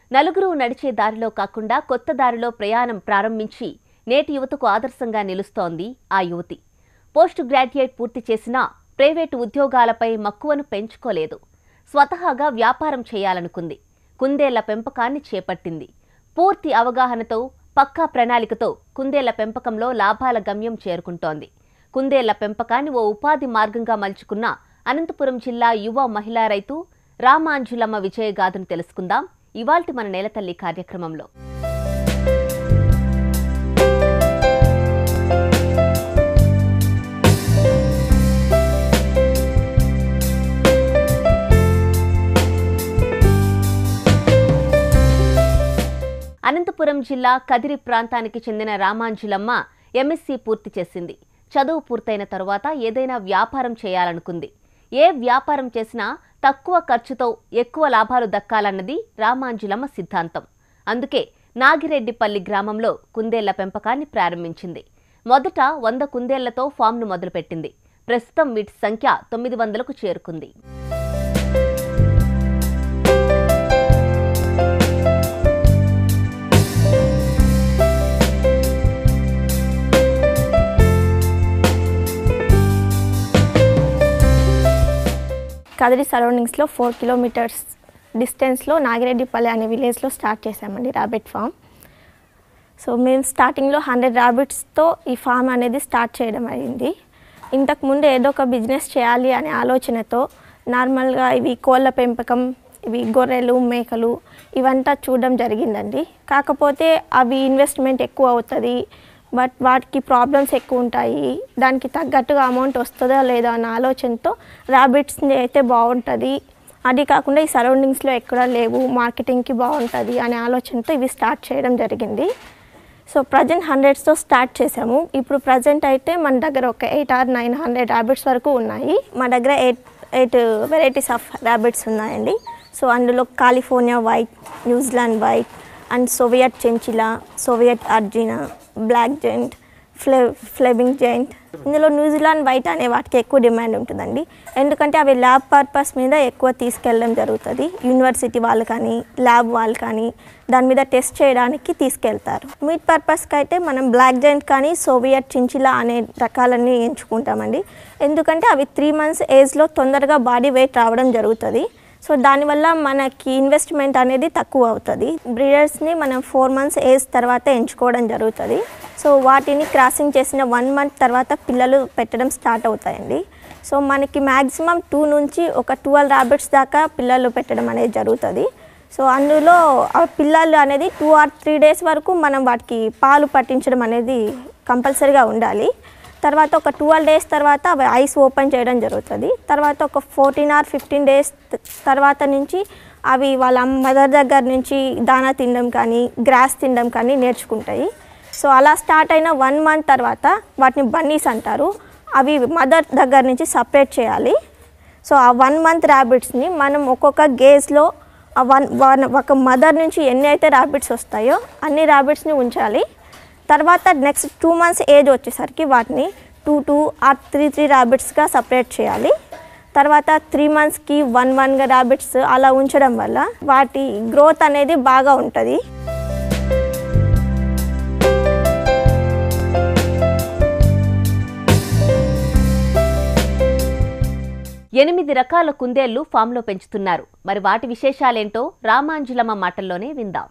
నలుగురు నడిచే దారిలో కాకుండా కొత్త దారిలో ప్రయాణం ప్రారంభించి నేటి యువతకు ఆదర్శంగా నిలుస్తోంది ఆ యువతి. పోస్ట్ గ్రాడ్యుయేట్ పూర్తి చేసినా ప్రైవేటు ఉద్యోగాలపై మక్కువను పెంచుకోలేదు. స్వతహాగా వ్యాపారం చేయాలనుకుంది. కుందేళ్ల పెంపకాన్ని చేపట్టింది. పూర్తి అవగాహనతో, పక్కా ప్రణాళికతో కుందేళ్ల పెంపకంలో లాభాల గమ్యం చేరుకుంటోంది. కుందేళ్ల పెంపకాన్ని ఓ ఉపాధి మార్గంగా మలుచుకున్న అనంతపురం జిల్లా యువ మహిళా రైతు రామాంజులమ్మ విజయగాథను తెలుసుకుందాం ఇవాల్టి మన నేలతల్లి కార్యక్రమంలో. అనంతపురం జిల్లా కదిరి ప్రాంతానికి చెందిన రామాంజులమ్మ ఎంఎస్సీ పూర్తి చేసింది. చదువు పూర్తయిన తరువాత ఏదైనా వ్యాపారం చేయాలనుకుంది. ఏ వ్యాపారం చేసినా తక్కువ ఖర్చుతో ఎక్కువ లాభాలు దక్కాలన్నది రామాంజులమ్మ సిద్ధాంతం. అందుకే నాగిరెడ్డిపల్లి గ్రామంలో కుందేళ్ల పెంపకాన్ని ప్రారంభించింది. మొదట 100 కుందేళ్లతో ఫామ్ను మొదలుపెట్టింది. ప్రస్తుతం వీటి సంఖ్య 900కు చేరుకుంది. కదిరి సరౌండింగ్స్లో 4 కిలోమీటర్స్ డిస్టెన్స్లో నాగిరెడ్డిపల్లి అనే విలేజ్లో స్టార్ట్ చేశామండి ర్యాబిట్ ఫామ్. సో మేము స్టార్టింగ్లో 100 ర్యాబిట్స్తో ఈ ఫామ్ అనేది స్టార్ట్ చేయడం అయింది. ఇంతకుముందు ఏదో ఒక బిజినెస్ చేయాలి అనే ఆలోచనతో నార్మల్గా ఇవి కోళ్ళ పెంపకం, ఇవి గొర్రెలు, మేకలు ఇవంతా చూడడం జరిగిందండి. కాకపోతే అవి ఇన్వెస్ట్మెంట్ ఎక్కువ అవుతుంది, బట్ వాటికి ప్రాబ్లమ్స్ ఎక్కువ ఉంటాయి. దానికి తగ్గట్టుగా అమౌంట్ వస్తుందా లేదా అన్న ఆలోచనతో ర్యాబిట్స్ని అయితే బాగుంటుంది, అది కాకుండా ఈ సరౌండింగ్స్లో ఎక్కడా లేవు, మార్కెటింగ్కి బాగుంటుంది అనే ఆలోచనతో ఇవి స్టార్ట్ చేయడం జరిగింది. సో ప్రజెంట్ 100తో స్టార్ట్ చేసాము. ఇప్పుడు ప్రజెంట్ అయితే మన దగ్గర ఒక 8 or 900 ర్యాబిట్స్ వరకు ఉన్నాయి. మా దగ్గర 8 వెరైటీస్ ఆఫ్ ర్యాబిట్స్ ఉన్నాయండి. సో అందులో California white, New Zealand white and Soviet chinchilla, Soviet అర్జినా, బ్లాక్ జైంట్, ఫ్లెమింగ్ జైంట్. ఇందులో న్యూజిలాండ్ వైట్ అనే వాటికి ఎక్కువ డిమాండ్ ఉంటుందండి. ఎందుకంటే అవి ల్యాబ్ పర్పస్ మీద ఎక్కువ తీసుకెళ్ళడం జరుగుతుంది. యూనివర్సిటీ వాళ్ళు కానీ, ల్యాబ్ వాళ్ళు కానీ దాని మీద టెస్ట్ చేయడానికి తీసుకెళ్తారు. మీట్ పర్పస్కి అయితే మనం బ్లాక్ జైంట్ కానీ, సోవియట్ చించిలా అనే రకాలన్నీ ఎంచుకుంటామండి. ఎందుకంటే అవి 3 months ఏజ్లో తొందరగా బాడీ వెయిట్ రావడం జరుగుతుంది. సో దానివల్ల మనకి ఇన్వెస్ట్మెంట్ అనేది తక్కువ అవుతుంది. బ్రీడర్స్ని మనం 4 months ఏజ్ తర్వాత ఎంచుకోవడం జరుగుతుంది. సో వాటిని క్రాసింగ్ చేసిన 1 month తర్వాత పిల్లలు పెట్టడం స్టార్ట్ అవుతాయండి. సో మనకి మ్యాక్సిమం 2 నుంచి ఒక 12 ర్యాబిట్స్ దాకా పిల్లలు పెట్టడం అనేది జరుగుతుంది. సో అందులో ఆ పిల్లలు అనేది 2 or 3 days వరకు మనం వాటికి పాలు పట్టించడం అనేది కంపల్సరీగా ఉండాలి. తర్వాత ఒక 12 days తర్వాత అవి ఐస్ ఓపెన్ చేయడం జరుగుతుంది. తర్వాత ఒక 14 or 15 days తర్వాత నుంచి అవి వాళ్ళ మదర్ దగ్గర నుంచి దానా తినడం కానీ, గ్రాస్ తినడం కానీ నేర్చుకుంటాయి. సో అలా స్టార్ట్ అయిన 1 month తర్వాత వాటిని బన్నీస్ అంటారు. అవి మదర్ దగ్గర నుంచి సపరేట్ చేయాలి. సో ఆ 1 month ర్యాబిట్స్ని మనం ఒక్కొక్క గేజ్లో ఒక మదర్ నుంచి ఎన్ని అయితే ర్యాబిట్స్ వస్తాయో అన్ని ర్యాబిట్స్ని ఉంచాలి. తర్వాత నెక్స్ట్ 2 months ఏజ్ వచ్చేసరికి వాటిని 2 or 3 ర్యాబిట్స్గా సపరేట్ చేయాలి. తర్వాత 3 monthsకి 1 ర్యాబిట్స్ అలా ఉంచడం వల్ల వాటి గ్రోత్ అనేది బాగా ఉంటుంది. ఎనిమిది రకాల కుందేళ్లు ఫామ్లో పెంచుతున్నారు. మరి వాటి విశేషాలేంటో రామాంజులమ్మ మాటల్లోనే విందాం.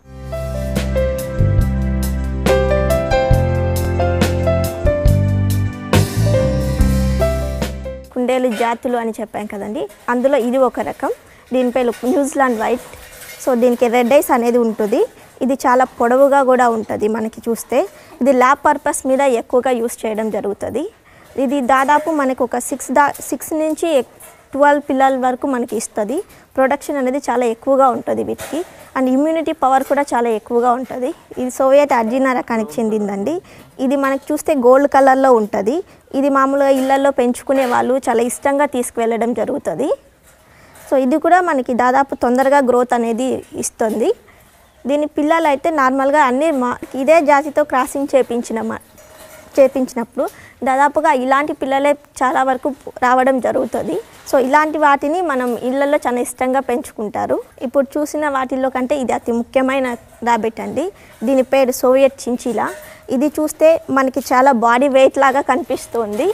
కుందేలు జాతులు అని చెప్పాం కదండి, అందులో ఇది ఒక రకం. దీని పేరు న్యూజిలాండ్ వైట్. సో దీనికి రెడ్ ఐస్ అనేది ఉంటుంది. ఇది చాలా పొడవుగా కూడా ఉంటుంది. మనకి చూస్తే ఇది ల్యాబ్ పర్పస్ మీద ఎక్కువగా యూస్ చేయడం జరుగుతుంది. ఇది దాదాపు మనకు ఒక 6 నుంచి 12 పిల్లల వరకు మనకి ఇస్తుంది. ప్రొడక్షన్ అనేది చాలా ఎక్కువగా ఉంటుంది వీటికి. అండ్ ఇమ్యూనిటీ పవర్ కూడా చాలా ఎక్కువగా ఉంటుంది. ఇది సోవియట్ అర్జినా రకానికి చెందిందండి. ఇది మనకి చూస్తే గోల్డ్ కలర్లో ఉంటుంది. ఇది మామూలుగా ఇళ్లలో పెంచుకునే వాళ్ళు చాలా ఇష్టంగా తీసుకువెళ్ళడం జరుగుతుంది. సో ఇది కూడా మనకి దాదాపు తొందరగా గ్రోత్ అనేది ఇస్తుంది. దీని పిల్లలు అయితే నార్మల్గా అన్నీ ఇదే జాతితో క్రాసింగ్ చేపించినప్పుడు దాదాపుగా ఇలాంటి పిల్లలే చాలా వరకు రావడం జరుగుతుంది. సో ఇలాంటి వాటిని మనం ఇళ్ళల్లో చాలా ఇష్టంగా పెంచుకుంటారు. ఇప్పుడు చూసిన వాటిల్లో కంటే ఇది అతి ముఖ్యమైన ర్యాబిట్ అండి. దీని పేరు సోవియట్ చించిలా. ఇది చూస్తే మనకి చాలా బాడీ వెయిట్ లాగా కనిపిస్తుంది.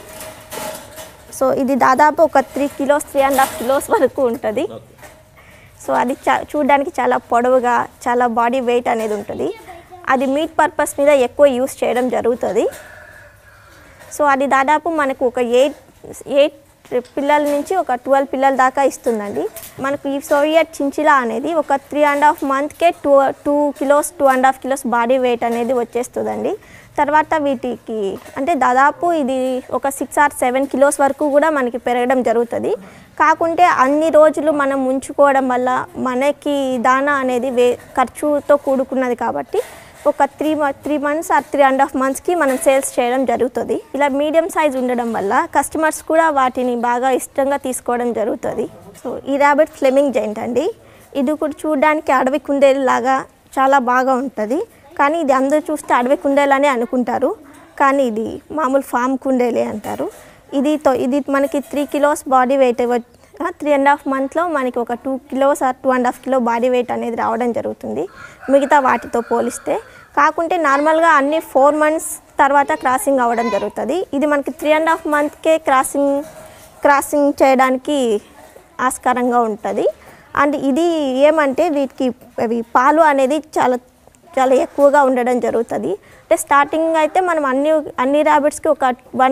సో ఇది దాదాపు ఒక 3 కిలోస్ 3.5 కిలోస్ వరకు ఉంటుంది. సో అది చూడడానికి చాలా పొడవుగా చాలా బాడీ వెయిట్ అనేది ఉంటుంది. అది మీట్ పర్పస్ మీద ఎక్కువ యూస్ చేయడం జరుగుతుంది. సో అది దాదాపు మనకు ఒక 8 పిల్లల నుంచి ఒక 12 పిల్లల దాకా ఇస్తుందండి. మనకు ఈ సోవియట్ చించిలా అనేది ఒక 3.5 మంత్కే 2 కిలోస్ 2.5 కిలోస్ బాడీ వెయిట్ అనేది వచ్చేస్తుందండి. తర్వాత వీటికి అంటే దాదాపు ఇది ఒక 6 or 7 కిలోస్ వరకు కూడా మనకి పెరగడం జరుగుతుంది. కాకుంటే అన్ని రోజులు మనం ఉంచుకోవడం వల్ల మనకి దానా అనేది ఖర్చుతో కూడుకున్నది కాబట్టి ఒక 3 మంత్స్ ఆర్ 3.5 మంత్స్కి మనం సేల్స్ చేయడం జరుగుతుంది. ఇలా మీడియం సైజ్ ఉండడం వల్ల కస్టమర్స్ కూడా వాటిని బాగా ఇష్టంగా తీసుకోవడం జరుగుతుంది. సో ఈ ర్యాబిట్ ఫ్లెమింగ్ జైంట్ అండి. ఇది కూడా చూడడానికి అడవి కుందేలు లాగా చాలా బాగా ఉంటుంది. కానీ ఇది అందరూ చూస్తే అడవి కుందేలనే అనుకుంటారు, కానీ ఇది మామూలు ఫామ్ కుందేలే అంటారు. ఇది మనకి 3 కిలోస్ బాడీ వెయిట్ 3.5 మంత్లో మనకి ఒక 2 kilos or 2.5 kilo body weight అనేది రావడం జరుగుతుంది మిగతా వాటితో పోలిస్తే. కాకుంటే నార్మల్గా అన్ని 4 మంత్స్ తర్వాత క్రాసింగ్ అవ్వడం జరుగుతుంది. ఇది మనకి 3.5 మంత్కే క్రాసింగ్ చేయడానికి ఆస్కారంగా ఉంటుంది. అండ్ ఇది ఏమంటే వీటికి పాలు అనేది చాలా ఎక్కువగా ఉండడం జరుగుతుంది. అంటే స్టార్టింగ్ అయితే మనం అన్ని ర్యాబిట్స్కి ఒక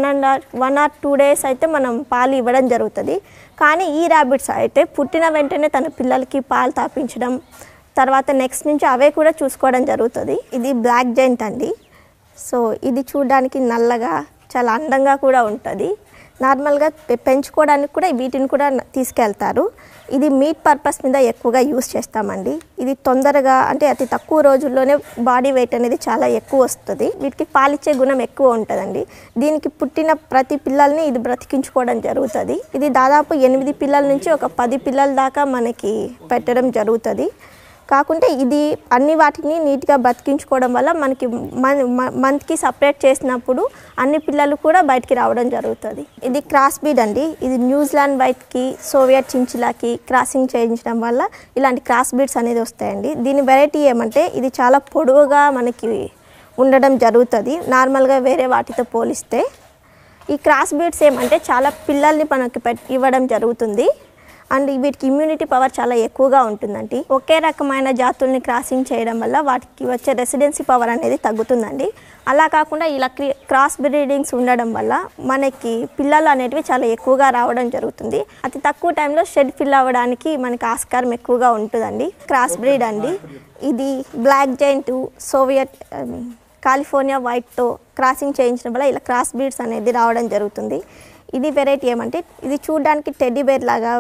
1 or 2 డేస్ అయితే మనం పాలు ఇవ్వడం జరుగుతుంది. కానీ ఈ ర్యాబిట్స్ అయితే పుట్టిన వెంటనే తన పిల్లలకి పాలు తాపించడం, తర్వాత నెక్స్ట్ నుంచి అవే కూడా చూసుకోవడం జరుగుతుంది. ఇది బ్లాక్ జైంట్ అండి. సో ఇది చూడడానికి నల్లగా చాలా అందంగా కూడా ఉంటుంది. నార్మల్గా పెంచుకోవడానికి కూడా వీటిని కూడా తీసుకెళ్తారు. ఇది మీట్ పర్పస్ మీద ఎక్కువగా యూస్ చేస్తామండి. ఇది తొందరగా అంటే అతి తక్కువ రోజుల్లోనే బాడీ వెయిట్ అనేది చాలా ఎక్కువ వస్తుంది. వీటికి పాలిచ్చే గుణం ఎక్కువ ఉంటుందండి. దీనికి పుట్టిన ప్రతి పిల్లల్ని ఇది బ్రతికించుకోవడం జరుగుతుంది. ఇది దాదాపు 8 పిల్లల నుంచి ఒక 10 పిల్లల దాకా మనకి పెట్టడం జరుగుతుంది. కాకుంటే ఇది అన్ని వాటిని నీట్గా బతికించుకోవడం వల్ల మనకి మంత్కి సపరేట్ చేసినప్పుడు అన్ని పిల్లలు కూడా బయటికి రావడం జరుగుతుంది. ఇది క్రాస్ బీడ్ అండి. ఇది న్యూజిలాండ్ వైట్కి సోవియట్ చించిలాకి క్రాసింగ్ చేయించడం వల్ల ఇలాంటి క్రాస్ బీడ్స్ అనేది వస్తాయండి. దీని వెరైటీ ఏమంటే ఇది చాలా పొడవుగా మనకి ఉండడం జరుగుతుంది నార్మల్గా వేరే వాటితో పోలిస్తే. ఈ క్రాస్ బీడ్స్ ఏమంటే చాలా పిల్లల్ని మనకి ఇవ్వడం జరుగుతుంది. అండ్ వీటికి ఇమ్యూనిటీ పవర్ చాలా ఎక్కువగా ఉంటుందండి. ఒకే రకమైన జాతుల్ని క్రాసింగ్ చేయడం వల్ల వాటికి వచ్చే రెసిడెన్సీ పవర్ అనేది తగ్గుతుందండి. అలా కాకుండా ఇలా క్రాస్ బ్రీడింగ్స్ ఉండడం వల్ల మనకి పిల్లలు అనేటివి చాలా ఎక్కువగా రావడం జరుగుతుంది. అతి తక్కువ టైంలో షెడ్ ఫిల్ అవ్వడానికి మనకి ఆస్కారం ఎక్కువగా ఉంటుందండి. క్రాస్ బ్రీడ్ అండి. ఇది బ్లాక్ జైంట్ సోవియట్ కాలిఫోర్నియా వైట్తో క్రాసింగ్ చేయించడం వల్ల ఇలా క్రాస్ బ్రీడ్స్ అనేది రావడం జరుగుతుంది. ఇది వెరైటీ ఏమంటే ఇది చూడడానికి టెడ్డీ బేర్ లాగా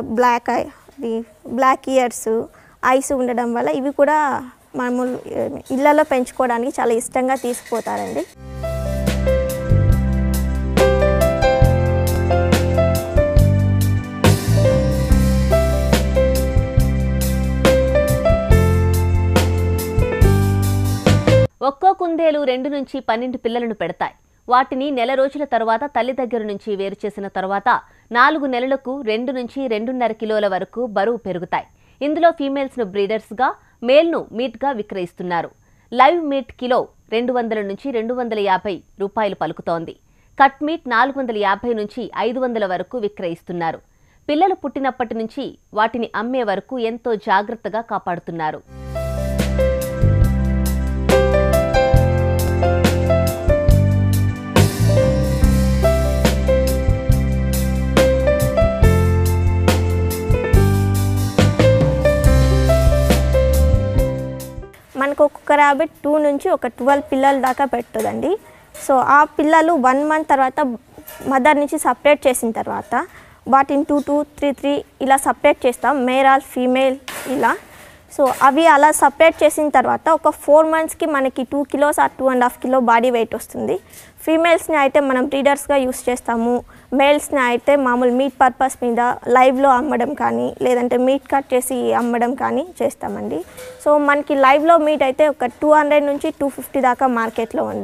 బ్లాక్ ఇయర్స్ ఐస్ ఉండడం వల్ల ఇవి కూడా మామూలు ఇళ్లలో పెంచుకోవడానికి చాలా ఇష్టంగా తీసుకుపోతారండి. ఒక్కో కుందేలు 2 నుంచి 12 పిల్లలను పెడతాయి. వాటిని నెల రోజుల తర్వాత తల్లి దగ్గర నుంచి వేరు చేసిన తర్వాత 4 నెలలకు 2 నుంచి 2.5 కిలోల వరకు బరువు పెరుగుతాయి. ఇందులో ఫీమేల్స్ను బ్రీడర్స్గా, మేల్ను మీట్గా విక్రయిస్తున్నారు. లైవ్ మీట్ కిలో 200 నుంచి 250 రూపాయలు పలుకుతోంది. కట్ మీట్ 450 నుంచి 500 వరకు విక్రయిస్తున్నారు. పిల్లలు పుట్టినప్పటి నుంచి వాటిని అమ్మే వరకు ఎంతో జాగ్రత్తగా కాపాడుతున్నారు. మనకు ఒక్కొక్క ర్యాబిట్ 2 నుంచి ఒక 12 పిల్లల దాకా పెడుతుందండి. సో ఆ పిల్లలు 1 మంత్ తర్వాత మదర్ నుంచి సపరేట్ చేసిన తర్వాత వాటిని 2, 2, 3, 3 ఇలా సపరేట్ చేస్తాం, మేల్ ఆర్ ఫీమేల్ ఇలా. సో అవి అలా సపరేట్ చేసిన తర్వాత ఒక 4 మంత్స్కి మనకి 2 kilos or 2.5 kilo body weight వస్తుంది. ఫీమేల్స్ని అయితే మనం బ్రీడర్స్గా యూస్ చేస్తాము. మేల్స్ని అయితే మామూలు మీట్ పర్పస్ మీద లైవ్లో అమ్మడం కానీ లేదంటే మీట్ కట్ చేసి అమ్మడం కానీ చేస్తామండి. సో మనకి లైవ్లో మీట్ అయితే ఒక 200 నుంచి 250 దాకా మార్కెట్లో ఉంది.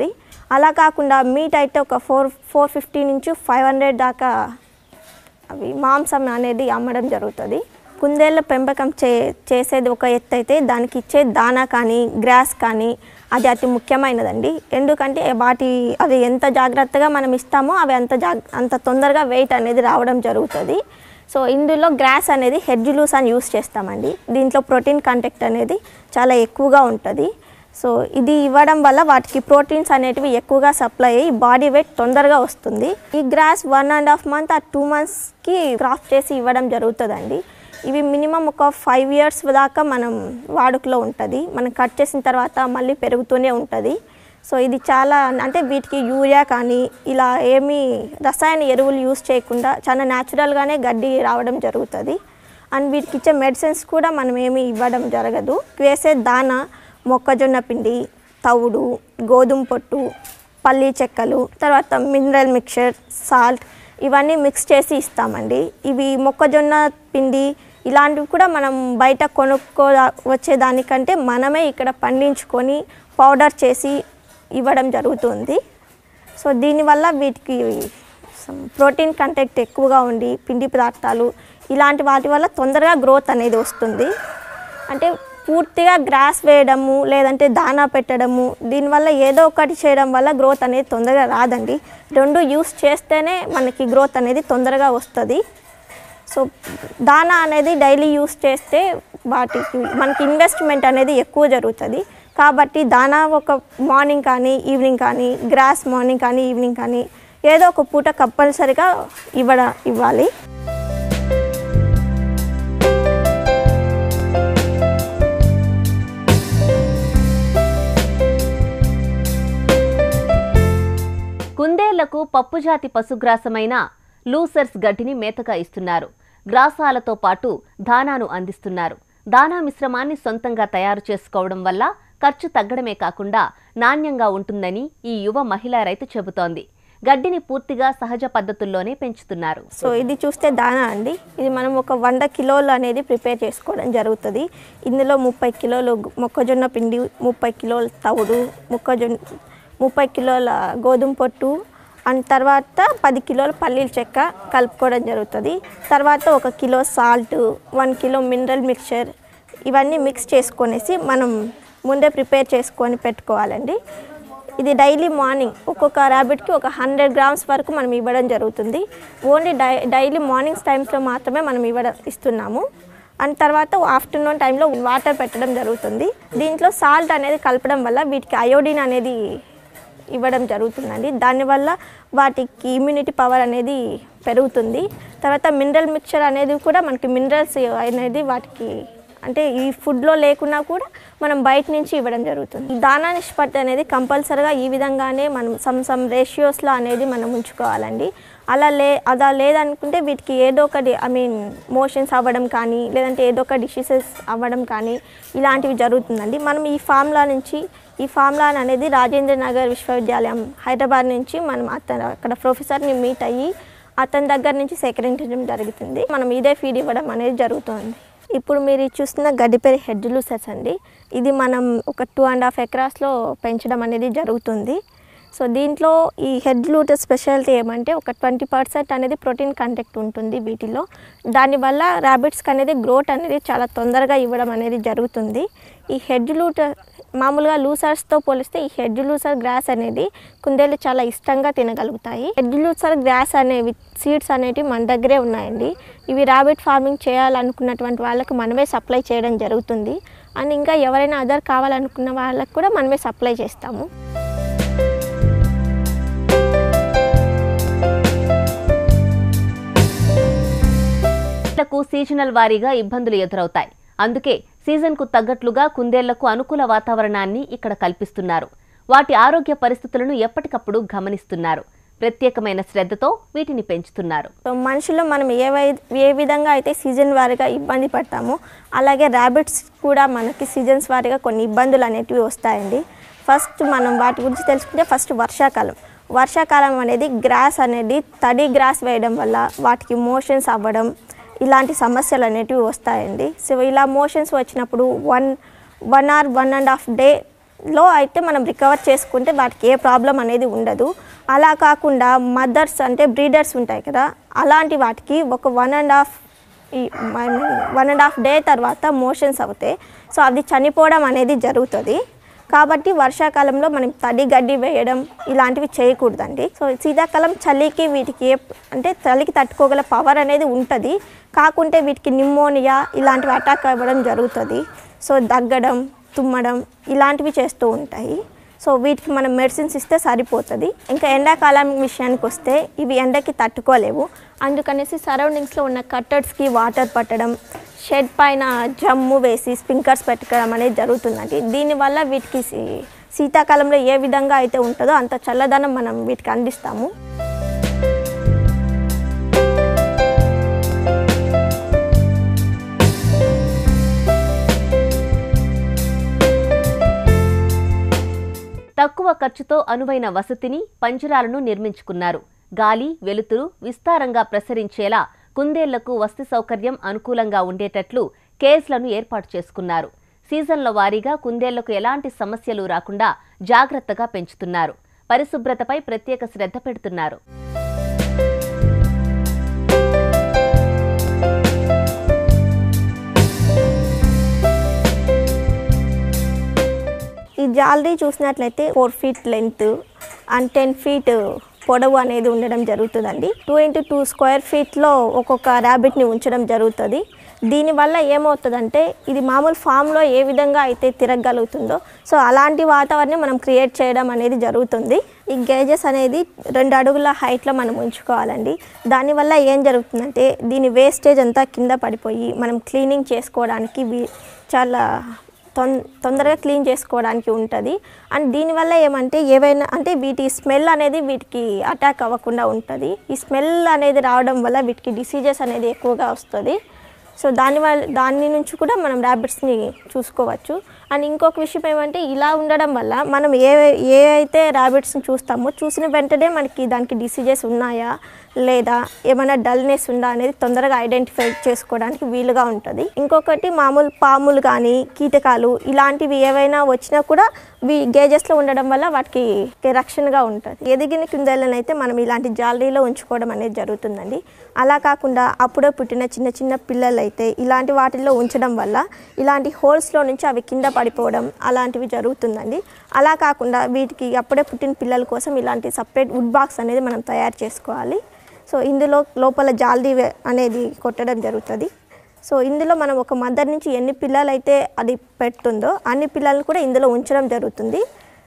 అలా కాకుండా మీట్ అయితే ఒక 450 నుంచి 500 దాకా అవి మాంసం అనేది అమ్మడం జరుగుతుంది. కుందేళ్ళ పెంపకం చేసేది ఒక ఎత్తు అయితే దానికి ఇచ్చే దానా కానీ గ్రాస్ కానీ అది అతి ముఖ్యమైనదండి. ఎందుకంటే అవి ఎంత జాగ్రత్తగా మనం ఇస్తామో అవి అంత తొందరగా వెయిట్ అనేది రావడం జరుగుతుంది. సో ఇందులో గ్రాస్ అనేది హెడ్జ్ లూస్ అని యూస్ చేస్తామండి. దీంట్లో ప్రోటీన్ కంటెంట్ అనేది చాలా ఎక్కువగా ఉంటుంది. సో ఇది ఇవ్వడం వల్ల వాటికి ప్రోటీన్స్ అనేటివి ఎక్కువగా సప్లై అయ్యి బాడీ వెయిట్ తొందరగా వస్తుంది. ఈ గ్రాస్ 1.5 month ఆ 2 monthsకి క్రాప్ చేసి ఇవ్వడం జరుగుతుందండి. ఇవి మినిమం ఒక 5 years దాకా మనం వాడుకలో ఉంటుంది. మనం కట్ చేసిన తర్వాత మళ్ళీ పెరుగుతూనే ఉంటుంది. సో ఇది చాలా అంటే వీటికి యూరియా కానీ ఇలా ఏమీ రసాయన ఎరువులు యూస్ చేయకుండా చాలా న్యాచురల్గానే గడ్డి రావడం జరుగుతుంది. అండ్ వీటికి ఇచ్చే మెడిసిన్స్ కూడా మనం ఏమీ ఇవ్వడం జరగదు. వేసే దానా మొక్కజొన్న పిండి, తవుడు, గోధుమ పొట్టు, పల్లి చెక్కలు, తర్వాత మినరల్ మిక్చర్, సాల్ట్ ఇవన్నీ మిక్స్ చేసి ఇస్తామండి. ఇవి మొక్కజొన్న పిండి ఇలాంటివి కూడా మనం బయట వచ్చేదానికంటే మనమే ఇక్కడ పండించుకొని పౌడర్ చేసి ఇవ్వడం జరుగుతుంది. సో దీనివల్ల వీటికి ప్రోటీన్ కంటెంట్ ఎక్కువగా ఉండి పిండి పదార్థాలు ఇలాంటి వాటి వల్ల తొందరగా గ్రోత్ అనేది వస్తుంది. అంటే పూర్తిగా గ్రాస్ వేయడము లేదంటే దానా పెట్టడము దీనివల్ల ఏదో ఒకటి చేయడం వల్ల గ్రోత్ అనేది తొందరగా రాదండి. రెండు యూస్ చేస్తేనే మనకి గ్రోత్ అనేది తొందరగా వస్తుంది. సో దానా అనేది డైలీ యూస్ చేస్తే వాటికి మనకి ఇన్వెస్ట్మెంట్ అనేది ఎక్కువ జరుగుతుంది. కాబట్టి దానా ఒక మార్నింగ్ కానీ ఈవినింగ్ కానీ గ్రాస్ మార్నింగ్ కానీ ఈవినింగ్ కానీ ఏదో ఒక పూట కంపల్సరిగా ఇవ్వాలి. కుందేళ్లకు పప్పుజాతి పశుగ్రాసమైన లూసర్స్ గడ్డిని మేతగా ఇస్తున్నారు. గ్రాసాలతో పాటు దానాను అందిస్తున్నారు. దానా మిశ్రమాన్ని సొంతంగా తయారు చేసుకోవడం వల్ల ఖర్చు తగ్గడమే కాకుండా నాణ్యంగా ఉంటుందని ఈ యువ మహిళా రైతు చెబుతోంది. గడ్డిని పూర్తిగా సహజ పద్ధతుల్లోనే పెంచుతున్నారు. సో ఇది చూస్తే దానా అండి. ఇది మనం ఒక 100 కిలోలు అనేది ప్రిపేర్ చేసుకోవడం జరుగుతుంది. ఇందులో 30 కిలోలు మొక్కజొన్న పిండి, 30 కిలోల తవుడు, 30 కిలోల గోధుమ పొట్టు అండ్ తర్వాత 10 కిలోల పల్లీల చెక్క కలుపుకోవడం జరుగుతుంది. తర్వాత 1 kilo salt, 1 kilo mineral mixture ఇవన్నీ మిక్స్ చేసుకొనేసి మనం ముందే ప్రిపేర్ చేసుకొని పెట్టుకోవాలండి. ఇది డైలీ మార్నింగ్ ఒక్కొక్క ర్యాబిట్కి ఒక 100 grams వరకు మనం ఇవ్వడం జరుగుతుంది. ఓన్లీ డైలీ మార్నింగ్స్ టైమ్స్లో మాత్రమే మనం ఇస్తున్నాము. అండ్ తర్వాత ఆఫ్టర్నూన్ టైంలో వాటర్ పెట్టడం జరుగుతుంది. దీంట్లో సాల్ట్ అనేది కలపడం వల్ల వీటికి అయోడిన్ అనేది ఇవ్వడం జరుగుతుందండి. దానివల్ల వాటికి ఇమ్యూనిటీ పవర్ అనేది పెరుగుతుంది. తర్వాత మినరల్ మిక్చర్ అనేది కూడా మనకి మినరల్స్ అనేది వాటికి అంటే ఈ ఫుడ్లో లేకున్నా కూడా మనం బయట నుంచి ఇవ్వడం జరుగుతుంది. దానా నిష్పత్తి అనేది కంపల్సరీగా ఈ విధంగానే మనం సమ్ రేషియోస్లో అనేది మనం ఉంచుకోవాలండి. అలా లేదనుకుంటే వీటికి ఏదో ఒకటి మోషన్స్ అవ్వడం కానీ లేదంటే ఏదో ఒక డిసీజెస్ అవ్వడం కానీ ఇలాంటివి జరుగుతుందండి. మనం ఈ ఫార్ములా అనేది రాజేంద్ర నగర్ విశ్వవిద్యాలయం హైదరాబాద్ నుంచి మనం అక్కడ ప్రొఫెసర్ని మీట్ అయ్యి అతని దగ్గర నుంచి సేకరించడం జరుగుతుంది. మనం ఇదే ఫీడ్ ఇవ్వడం అనేది జరుగుతుంది. ఇప్పుడు మీరు చూస్తున్న గడ్డి పేరు హెడ్జ్ లూసర్స్ అండి. ఇది మనం ఒక 2.5 acresలో పెంచడం అనేది జరుగుతుంది. సో దీంట్లో ఈ హెడ్ లూసర్ స్పెషాలిటీ ఏమంటే ఒక 20% అనేది ప్రోటీన్ కంటెంట్ ఉంటుంది వీటిలో. దానివల్ల ర్యాబిట్స్కి అనేది గ్రోత్ అనేది చాలా తొందరగా ఇవ్వడం అనేది జరుగుతుంది. ఈ హెడ్ లూసర్ మామూలుగా లూసర్స్తో పోలిస్తే ఈ హెడ్ లూసర్ గ్రాస్ అనేది కుందేళ్ళు చాలా ఇష్టంగా తినగలుగుతాయి. హెడ్ లూసర్ గ్రాస్ అనేవి సీడ్స్ అనేవి మన దగ్గరే ఉన్నాయండి. ఇవి ర్యాబిట్ ఫార్మింగ్ చేయాలనుకున్నటువంటి వాళ్ళకు మనమే సప్లై చేయడం జరుగుతుంది. అండ్ ఇంకా ఎవరైనా అదర్ కావాలనుకున్న వాళ్ళకు కూడా మనమే సప్లై చేస్తాము. సీజనల్ వారీగా ఇబ్బందులు ఎదురవుతాయి. అందుకే సీజన్కు తగ్గట్లుగా కుందేళ్లకు అనుకూల వాతావరణాన్ని ఇక్కడ కల్పిస్తున్నారు. వాటి ఆరోగ్య పరిస్థితులను ఎప్పటికప్పుడు గమనిస్తున్నారు. ప్రత్యేకమైన శ్రద్ధతో వీటిని పెంచుతున్నారు. మనుషులు మనం ఏ విధంగా అయితే సీజన్ వారీగా ఇబ్బంది పడతామో అలాగే ర్యాబిట్స్ కూడా మనకి సీజన్స్ వారీగా కొన్ని ఇబ్బందులు అనేటివి వస్తాయండి. ఫస్ట్ మనం వాటి గురించి తెలుసుకుంటే ఫస్ట్ వర్షాకాలం అనేది గ్రాస్ అనేది తడి గ్రాస్ వేయడం వల్ల వాటికి మోషన్స్ అవ్వడం ఇలాంటి సమస్యలు అనేటివి వస్తాయండి. సో ఇలా మోషన్స్ వచ్చినప్పుడు 1 or 1.5 day లో అయితే మనం రికవర్ చేసుకుంటే వాటికి ఏ ప్రాబ్లం అనేది ఉండదు. అలా కాకుండా మదర్స్ అంటే బ్రీడర్స్ ఉంటాయి కదా, అలాంటి వాటికి ఒక 1.5 డే తర్వాత మోషన్స్ అవుతాయి. సో అది చనిపోవడం అనేది జరుగుతుంది. కాబట్టి వర్షాకాలంలో మనం తడి గడ్డి వేయడం ఇలాంటివి చేయకూడదండి. సో శీతాకాలం చలికి వీటికి అంటే చలికి తట్టుకోగల పవర్ అనేది ఉంటుంది. కాకుంటే వీటికి నిమోనియా ఇలాంటివి అటాక్ అవ్వడం జరుగుతుంది. సో దగ్గడం, తుమ్మడం ఇలాంటివి చేస్తూ ఉంటాయి. సో వీటికి మనం మెడిసిన్స్ ఇస్తే సరిపోతుంది. ఇంకా ఎండాకాలం విషయానికి వస్తే ఇవి ఎండకి తట్టుకోలేవు. అందుకనేసి సరౌండింగ్స్లో ఉన్న కట్టర్స్కి వాటర్ పట్టడం, షెడ్ పైన జమ్ము వేసి స్ప్రింక్లర్స్ పెట్టుకోవడం అనేది జరుగుతుందండి. దీనివల్ల వీటికి శీతాకాలంలో ఏ విధంగా అయితే ఉంటుందో అంత చల్లదనం మనం వీటికి అందిస్తాము. తక్కువ ఖర్చుతో అనువైన వసతిని, పంజరాలను నిర్మించుకున్నారు. గాలి, వెలుతురు విస్తారంగా ప్రసరించేలా కుందేళ్లకు వసతి సౌకర్యం అనుకూలంగా ఉండేటట్లు కేజ్లను ఏర్పాటు చేసుకున్నారు. సీజన్ల వారీగా కుందేళ్లకు ఎలాంటి సమస్యలు రాకుండా జాగ్రత్తగా పెంచుతున్నారు. పరిశుభ్రతపై ప్రత్యేక శ్రద్ధ పెడుతున్నారు. ఈ జాలరీ చూసినట్లయితే 4 feet లెంత్ అండ్ 10 feet పొడవు అనేది ఉండడం జరుగుతుందండి. 2 into 2 square feetలో ఒక్కొక్క ర్యాబిట్ని ఉంచడం జరుగుతుంది. దీనివల్ల ఏమవుతుందంటే ఇది మామూలు ఫామ్లో ఏ విధంగా అయితే తిరగలుగుతుందో సో అలాంటి వాతావరణం మనం క్రియేట్ చేయడం అనేది జరుగుతుంది. ఈ గేజెస్ అనేది 2 అడుగుల హైట్లో మనం ఉంచుకోవాలండి. దానివల్ల ఏం జరుగుతుందంటే దీని వేస్టేజ్ అంతా కింద పడిపోయి మనం క్లీనింగ్ చేసుకోవడానికి చాలా తొందరగా క్లీన్ చేసుకోవడానికి ఉంటుంది. అండ్ దీనివల్ల ఏమంటే ఏవైనా అంటే వీటి స్మెల్ అనేది వీటికి అటాక్ అవ్వకుండా ఉంటుంది. ఈ స్మెల్ అనేది రావడం వల్ల వీటికి డిసీజెస్ అనేది ఎక్కువగా వస్తుంది. సో దాని నుంచి కూడా మనం ర్యాబిట్స్ని చూసుకోవచ్చు. అండ్ ఇంకొక విషయం ఏమంటే ఇలా ఉండడం వల్ల మనం ఏ అయితే ర్యాబిట్స్ని చూస్తామో చూసిన వెంటనే మనకి దానికి డిసీజెస్ ఉన్నాయా లేదా ఏమైనా డల్నెస్ ఉందా అనేది తొందరగా ఐడెంటిఫై చేసుకోవడానికి వీలుగా ఉంటుంది. ఇంకొకటి మామూలు పాములు కానీ కీటకాలు ఇలాంటివి ఏవైనా వచ్చినా కూడా గేజెస్లో ఉండడం వల్ల వాటికి రక్షణగా ఉంటుంది. ఎదిగిన కుందేళ్ళని అయితే మనం ఇలాంటి జాలరీలో ఉంచుకోవడం అనేది జరుగుతుందండి. అలా కాకుండా అప్పుడే పుట్టిన చిన్న చిన్న పిల్లలు అయితే ఇలాంటి వాటిల్లో ఉంచడం వల్ల ఇలాంటి హోల్స్లో నుంచి అవి కింద పడిపోవడం అలాంటివి జరుగుతుందండి. అలా కాకుండా వీటికి అప్పుడే పుట్టిన పిల్లల కోసం ఇలాంటి సపరేట్ వుడ్ బాక్స్ అనేది మనం తయారు చేసుకోవాలి. సో ఇందులో లోపల జాలరీ అనేది కొట్టడం జరుగుతుంది. సో ఇందులో మనం ఒక మదర్ నుంచి ఎన్ని పిల్లలు అయితే అది పెడుతుందో అన్ని పిల్లలను కూడా ఇందులో ఉంచడం జరుగుతుంది.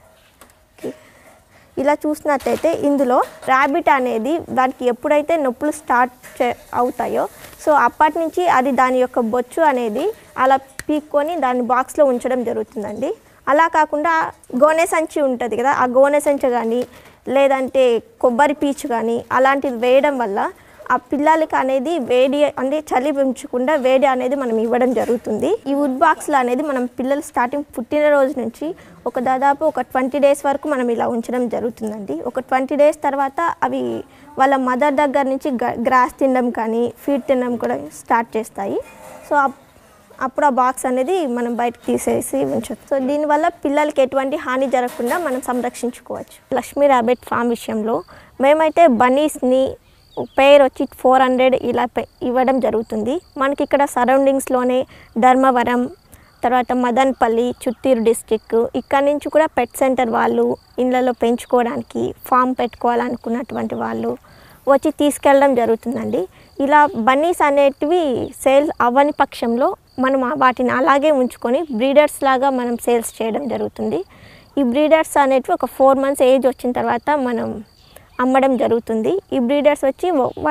ఇలా చూసినట్టయితే ఇందులో ర్యాబిట్ అనేది దానికి ఎప్పుడైతే నొప్పులు స్టార్ట్ అవుతాయో సో అప్పటి నుంచి అది దాని యొక్క బొచ్చు అనేది అలా పీక్కొని దాని బాక్స్లో ఉంచడం జరుగుతుందండి. అలా కాకుండా గోనె సంచి ఉంటుంది కదా, ఆ గోనె సంచి కానీ లేదంటే కొబ్బరి పీచు కానీ అలాంటివి వేయడం వల్ల ఆ పిల్లలకి అనేది వేడి అంటే చలి పెంచకుండా వేడి అనేది మనం ఇవ్వడం జరుగుతుంది. ఈ వుడ్ బాక్స్లో అనేది మనం పిల్లలు స్టార్టింగ్ పుట్టినరోజు నుంచి దాదాపు ఒక 20 days వరకు మనం ఇలా ఉంచడం జరుగుతుందండి. ఒక 20 days తర్వాత అవి వాళ్ళ మదర్ దగ్గర నుంచి గ్రాస్ తినడం కానీ ఫీడ్ తినడం కూడా స్టార్ట్ చేస్తాయి. సో అప్పుడు ఆ బాక్స్ అనేది మనం బయటకు తీసేసి ఉంచవచ్చు. సో దీనివల్ల పిల్లలకి ఎటువంటి హాని జరగకుండా మనం సంరక్షించుకోవచ్చు. లక్ష్మీ ర్యాబిట్ ఫామ్ విషయంలో మేమైతే బన్నీస్ని పేర్ వచ్చి 400 ఇలా ఇవ్వడం జరుగుతుంది. మనకి ఇక్కడ సరౌండింగ్స్లోనే ధర్మవరం, తర్వాత మదన్పల్లి, చిత్తూరు డిస్టిక్ ఇక్కడ నుంచి కూడా పెట్ సెంటర్ వాళ్ళు ఇళ్ళలో పెంచుకోవడానికి ఫామ్ పెట్టుకోవాలనుకున్నటువంటి వాళ్ళు వచ్చి తీసుకెళ్ళడం జరుగుతుందండి. ఇలా బన్నీస్ అనేటివి సేల్ అవ్వని పక్షంలో మనం వాటిని అలాగే ఉంచుకొని బ్రీడర్స్ లాగా మనం సేల్స్ చేయడం జరుగుతుంది. ఈ బ్రీడర్స్ అనేటివి ఒక 4 months ఏజ్ వచ్చిన తర్వాత మనం అమ్మడం జరుగుతుంది. ఈ బ్రీడర్స్ వచ్చి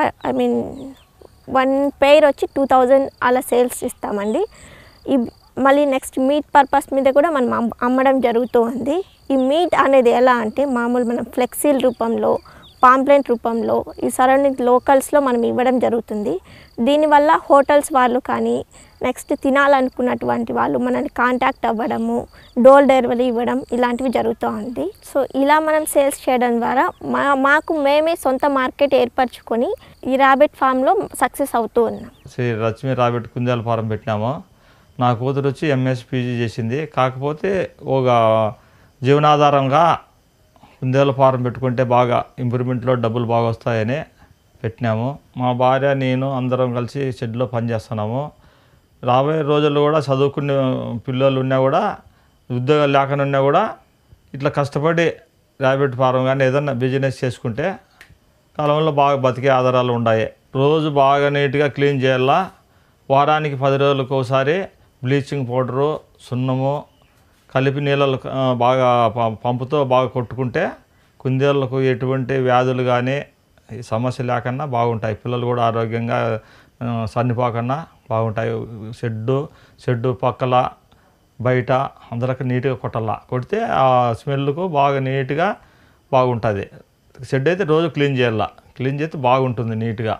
వన్ పెయిర్ వచ్చి 2000 అలా సేల్స్ ఇస్తామండి. ఈ మళ్ళీ నెక్స్ట్ మీట్ పర్పస్ మీద కూడా మనం అమ్మడం జరుగుతూ ఉంది. ఈ మీట్ అనేది ఎలా అంటే మామూలు మనం ఫ్లెక్సీల్ రూపంలో, పాంప్లెంట్ రూపంలో ఈ సరౌండింగ్ లోకల్స్లో మనం ఇవ్వడం జరుగుతుంది. దీనివల్ల హోటల్స్ వాళ్ళు కానీ నెక్స్ట్ తినాలనుకున్నటువంటి వాళ్ళు మనల్ని కాంటాక్ట్ అవ్వడము, డోర్ డెలివరీ ఇవ్వడం ఇలాంటివి జరుగుతూ ఉంది. సో ఇలా మనం సేల్స్ చేయడం ద్వారా మాకు మేమే సొంత మార్కెట్ ఏర్పరచుకొని ఈ ర్యాబిట్ ఫామ్లో సక్సెస్ అవుతూ ఉన్నాం. శ్రీ లక్ష్మీ ర్యాబిట్ కుందేల ఫారం పెట్టినాము. నా కూతురు వచ్చి ఎంఎస్ పీజీ చేసింది. కాకపోతే ఒక జీవనాధారంగా కుందేల ఫారం పెట్టుకుంటే బాగా ఇంప్రూవ్మెంట్లో డబ్బులు బాగా వస్తాయని పెట్టినాము. మా భార్య నేను అందరం కలిసి షెడ్లో పనిచేస్తున్నాము. రాబోయే రోజుల్లో కూడా చదువుకునే పిల్లలు ఉన్నా కూడా ఉద్యోగాలు లేకుండా ఉన్నా కూడా ఇట్లా కష్టపడి ర్యాబిట్ ఫారం కానీ ఏదన్నా బిజినెస్ చేసుకుంటే కాలంలో బాగా బతికే ఆధారాలు ఉన్నాయి. రోజు బాగా నీట్గా క్లీన్ చేయాలా. వారానికి 10 రోజులకు ఒకసారి బ్లీచింగ్ పౌడరు, సున్నము కలిపి నీళ్ళలు బాగా పంపుతో బాగా కొట్టుకుంటే కుందేళ్ళకు ఎటువంటి వ్యాధులు కానీ సమస్య లేకుండా బాగుంటాయి. పిల్లలు కూడా ఆరోగ్యంగా సన్నిపోకుండా బాగుంటాయి. షెడ్డు పక్కల బయట అందరికి నీట్గా కొట్టాలా. కొడితే ఆ స్మెల్కు బాగా నీట్గా బాగుంటుంది. షెడ్ అయితే రోజు క్లీన్ చేయాలా. క్లీన్ చేస్తే బాగుంటుంది నీట్గా.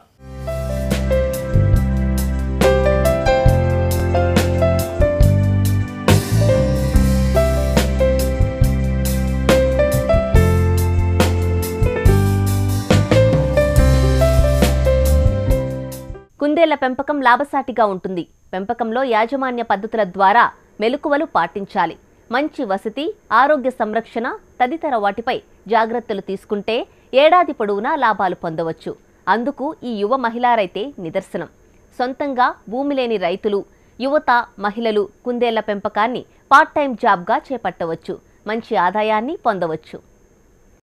కుందేళ్ల పెంపకం లాభసాటిగా ఉంటుంది. పెంపకంలో యాజమాన్య పద్ధతుల ద్వారా మెలకువలు పాటించాలి. మంచి వసతి, ఆరోగ్య సంరక్షణ తదితర వాటిపై జాగ్రత్తలు తీసుకుంటే ఏడాది పొడవునా లాభాలు పొందవచ్చు. అందుకు ఈ యువ మహిళా రైతే నిదర్శనం. సొంతంగా భూమి లేని రైతులు, యువత, మహిళలు కుందేళ్ల పెంపకాన్ని పార్ట్ టైం జాబ్గా చేపట్టవచ్చు. మంచి ఆదాయాన్ని పొందవచ్చు.